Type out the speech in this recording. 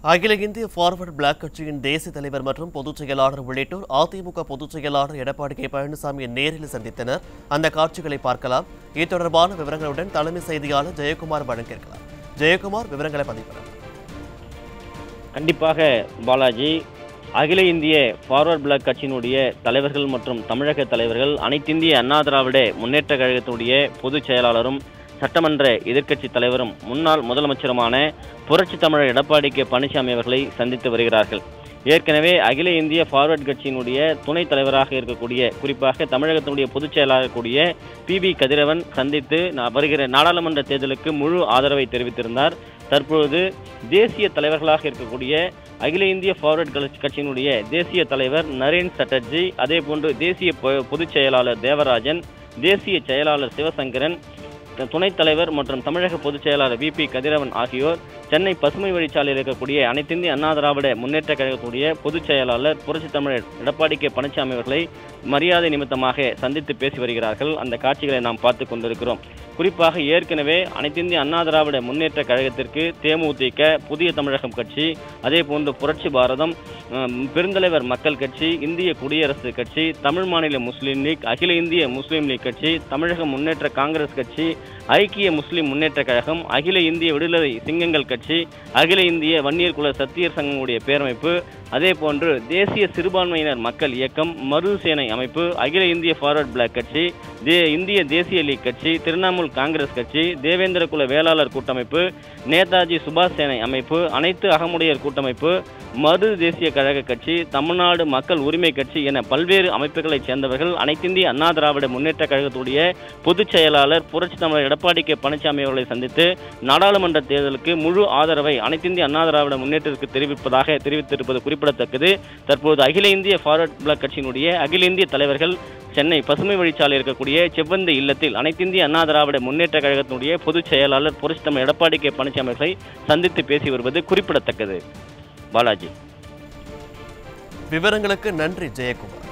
அகில இந்திய forward black கட்சியின் தேசிய தலைவர் மற்றும் பொதுச் செயலாளர் உள்ளிட்டோர் அதிமுக பொதுச் செயலாளர் எடப்பாடி கே பழனிசாமியை நேரில் சந்தித்தனர். அந்த காட்சிகளை பார்க்கலாம். இது தொடர்பான விவரங்களுடன் தலைமை செய்தியாளர் ஜெயக்குமார் வழங்கியிருக்கிறார். ஜெயக்குமார், விவரங்களை பதிவு. கண்டிப்பாக பாலாஜி, அகில இந்திய ஃபார்வர்ட் பிளாக் கட்சியினுடைய தலைவர்கள் மற்றும் தமிழக தலைவர்கள் அனைத்திந்திய அண்ணா திராவிட முன்னேற்ற கழகத்தினுடைய பொதுச் செயலாளரும் சட்டமன்ற எதிர்க்கட்சி தலைவரும் முன்னாள் முதலமைச்சருமான புரட்சி தமிழர் எடப்பாடி கே பழனிசாமி அவர்களை சந்தித்து வருகிறார்கள். ஏற்கனவே அகில இந்திய ஃபார்வர்ட் கட்சியினுடைய துணைத் தலைவராக இருக்கக்கூடிய, குறிப்பாக தமிழகத்தினுடைய பொதுச் செயலாளர் கூடிய PB கதிரவன் சந்தித்து வருகிற நாடாளுமன்ற தேர்தலுக்கு முழு ஆதரவை தெரிவித்திருந்தார். தற்பொழுது தேசிய தலைவர்களாக இருக்கக்கூடிய அகில இந்திய ஃபார்வர்ட் கட்சியினுடைய தேசிய தலைவர் நரேன் சட்டர்ஜி, அதே போன்று தேசிய பொதுச் செயலாளர் தேவராஜன், தேசிய செயலாளர் சிவசங்கரன், துணைத் தலைவர் மற்றும் தமிழக பொதுச் செயலாளர் VP கதிரவன் ஆகியோர் சென்னை பசுமை வழிச்சாலையில் இருக்கக்கூடிய அனைத்திந்திய அண்ணா திராவிட முன்னேற்ற கழகத்துடைய பொதுச் செயலாளர் புரட்சி தமிழர் எடப்பாடி கே பழனிசாமி அவர்களை மரியாதை நிமித்தமாக சந்தித்து பேசி வருகிறார்கள். அந்த காட்சிகளை நாம் பார்த்து கொண்டிருக்கிறோம். குறிப்பாக ஏற்கனவே அனைத்திந்திய அண்ணா திராவிட முன்னேற்ற கழகத்திற்கு தேமுதிக, புதிய தமிழகம் கட்சி, அதே போன்று புரட்சி பாரதம், பெருந்தலைவர் மக்கள் கட்சி, இந்திய குடியரசு கட்சி, தமிழ் மாநில முஸ்லீம் லீக், அகில இந்திய முஸ்லீம் லீக் கட்சி, தமிழக முன்னேற்ற காங்கிரஸ் கட்சி, ஐக்கிய முஸ்லிம் முன்னேற்ற கழகம், அகில இந்திய விடுதலை சிங்கங்கள் கட்சி, அகில இந்திய வன்னியர் குல சத்தியர் சங்கங்களுடைய பேரமைப்பு, அதே போன்று தேசிய சிறுபான்மையினர் மக்கள் இயக்கம், மறுசேனை அமைப்பு, அகில இந்திய ஃபார்வர்ட் பிளாக் கட்சி, இந்திய தேசிய லீக் கட்சி, திரிணாமுல் காங்கிரஸ் கட்சி, தேவேந்திர குல வேளாளர் கூட்டமைப்பு, நேதாஜி சுபாஷ் சேனை அமைப்பு, அனைத்து அகமுடையர் கூட்டமைப்பு, மறு தேசிய கழக கட்சி, தமிழ்நாடு மக்கள் உரிமை கட்சி என பல்வேறு அமைப்புகளைச் சேர்ந்தவர்கள் அனைத்திந்திய அண்ணா திராவிட முன்னேற்ற கழகத்துடைய பொதுச் செயலாளர் புரட்சி தமிழர் எடப்பாடி கே பழனிசாமி அவர்களை சந்தித்து நாடாளுமன்ற தேர்தலுக்கு முழு ஆதரவை அனைத்திந்திய அண்ணா திராவிட முன்னேற்றத்திற்கு தெரிவித்திருப்பது குறிப்பிடத்தக்கது. தற்போது அகில இந்திய ஃபார்வர்ட் பிளாக் கட்சியினுடைய அகில இந்திய தலைவர்கள் சென்னை பசுமை வழிச்சாலை இருக்கக்கூடிய செவ்வந்தி இல்லத்தில் அனைத்திந்திய அண்ணா திராவிட முன்னேற்ற கழகத்தினுடைய பொதுச் செயலாளர் புரட்சி தமிழர் எடப்பாடி கே பழனிசாமி அவர்களை சந்தித்து பேசி வருவது குறிப்பிடத்தக்கது. பாலாஜி, விவரங்களுக்கு நன்றி ஜெயக்குமார்.